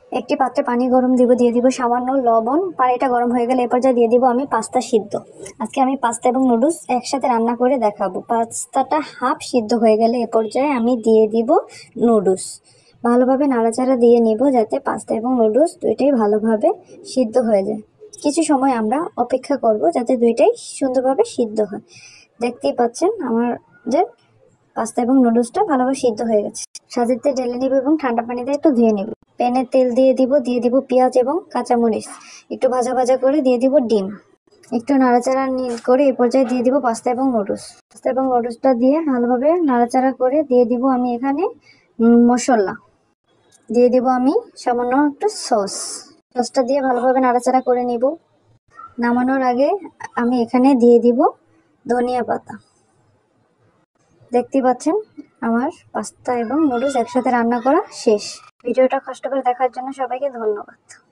একটি পাত্রে পানি গরম দিব, দিয়ে দিব সামান্য লবণ। পানিটা গরম হয়ে গেলে এ পর্যায়ে দিয়ে দিব আমি পাস্তা সিদ্ধ। আজকে আমি পাস্তা এবং নুডলস একসাথে রান্না করে দেখাবো। পাস্তাটা হাফ সিদ্ধ হয়ে গেলে এ পর্যায়ে আমি দিয়ে দিব নুডলস। ভালোভাবে নাড়াচাড়া দিয়ে নিব যাতে পাস্তা এবং নুডলস দুইটাই ভালোভাবে সিদ্ধ হয়ে যায়। কিছু সময় আমরা অপেক্ষা করব যাতে দুইটাই সুন্দরভাবে সিদ্ধ হয়। দেখতেই পাচ্ছেন আমাদের পাস্তা এবং নুডলসটা ভালোভাবে সিদ্ধ হয়ে গেছে। সাজিতে ঢেলে নিব এবং ঠান্ডা পানিতে একটু ধুয়ে নিব। প্যানে তেল দিয়ে দিব পেঁয়াজ এবং কাঁচামরিচ। একটু ভাজা ভাজা করে দিয়ে দিব ডিম। একটু নাড়াচাড়া করে এ পর্যায়ে দিয়ে দিব পাস্তা এবং নুডলস। পাস্তা এবং নুডলসটা দিয়ে ভালোভাবে নাড়াচাড়া করে দিয়ে দিব আমি এখানে মশলা। দিয়ে দিব আমি সামান্য একটু সসটা দিয়ে ভালোভাবে নাড়াচাড়া করে নিব। নামানোর আগে আমি এখানে দিয়ে দিব ধনিয়া পাতা। দেখতে পাচ্ছেন আমার পাস্তা এবং নুডলস একসাথে রান্না করা শেষ। ভিডিওটা কষ্ট করে দেখার জন্য সবাইকে ধন্যবাদ।